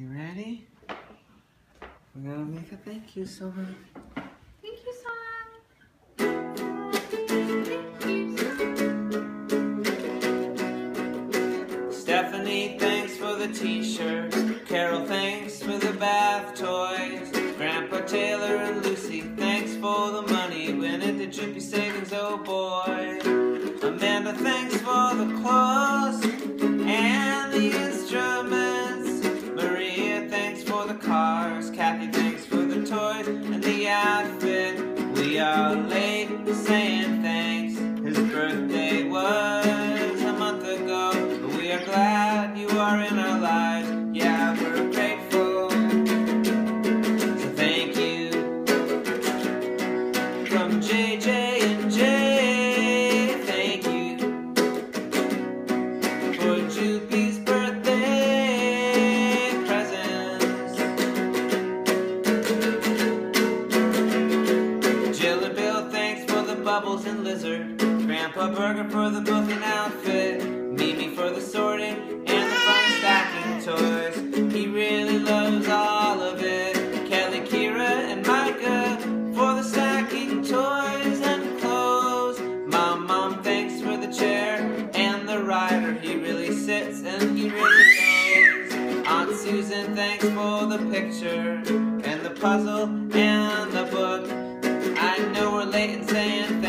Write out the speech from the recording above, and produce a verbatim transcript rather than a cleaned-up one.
You ready? We're gonna make a thank you song. Thank you song. Thank you song. Stephanie, thanks for the t-shirts. Carol, thanks for the bath toys. Grandpa Taylor and Lucy, thanks for the money. When it did Chippy savings, oh boy. Amanda, thanks for the clothes and the instruments. Maria, thanks for the cars. Kathy, thanks for the toys and the outfit. We are late saying thanks. His birthday was a month ago, but we are glad you are in our lives. Yeah, we're grateful. So thank you from J J and J. Thank you for Juppie's birthday presents. Jill and Bill, thanks for the bubbles and lizard. Grandpa Burger for the booking outfit. Mimi for the sorting and the fun stacking toys. He really loves all of it. Kelly, Kira, and Micah for the stacking toys and clothes. Mom, Mom, thanks for the chair and the rider. He really sits and he really knows. Aunt Susan, thanks for the picture and the puzzle and the book. I know we're late and saying